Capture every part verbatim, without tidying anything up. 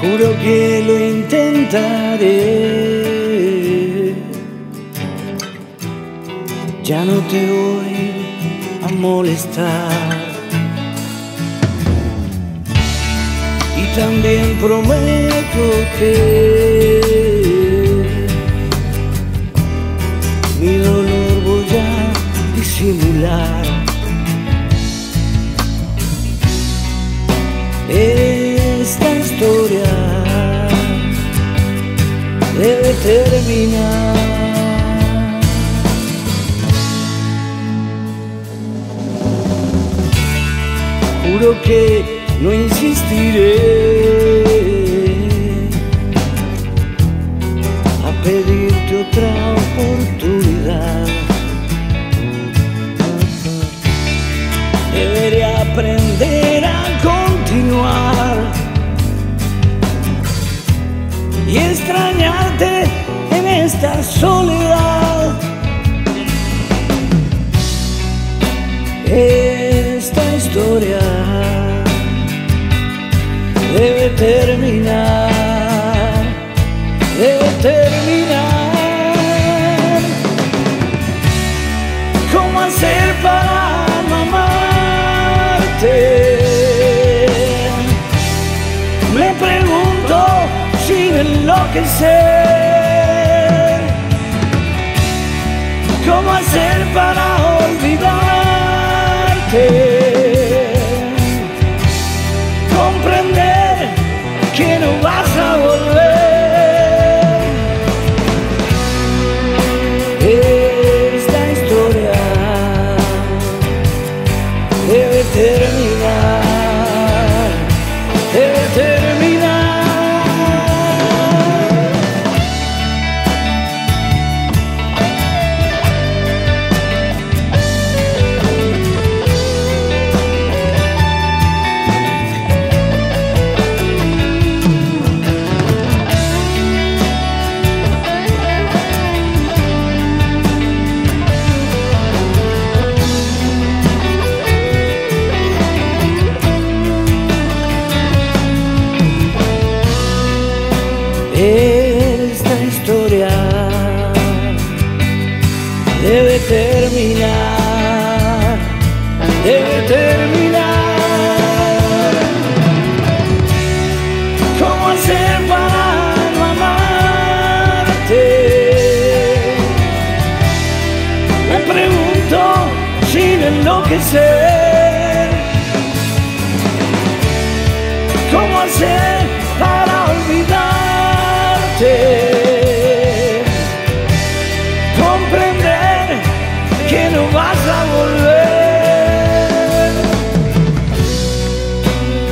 Juro que lo intentaré. Ya no te voy a molestar. Y también prometo que mi dolor voy a disimular. Esta historia debe terminar. Juro que no insistiré a pedirte otra oportunidad. Debería aprender a continuar y extrañarte en esta soledad. Esta historia debe terminar, debe terminar. ¿Cómo hacer para no amarte? Me pregunto sin enloquecer. ¿Cómo hacer para olvidarte? Comprender que no vas a volver. Esta historia debe terminar, debe terminar. Esta historia debe terminar, debe terminar. ¿Cómo hacer para no amarte? Me pregunto sin enloquecer. ¿Cómo hacer para olvidarte? Comprender que no vas a volver.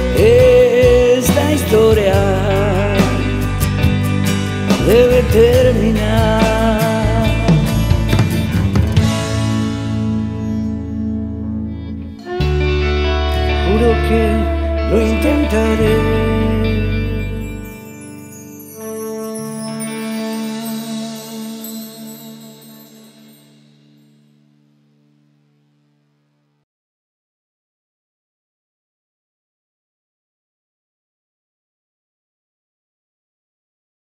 Esta historia debe terminar.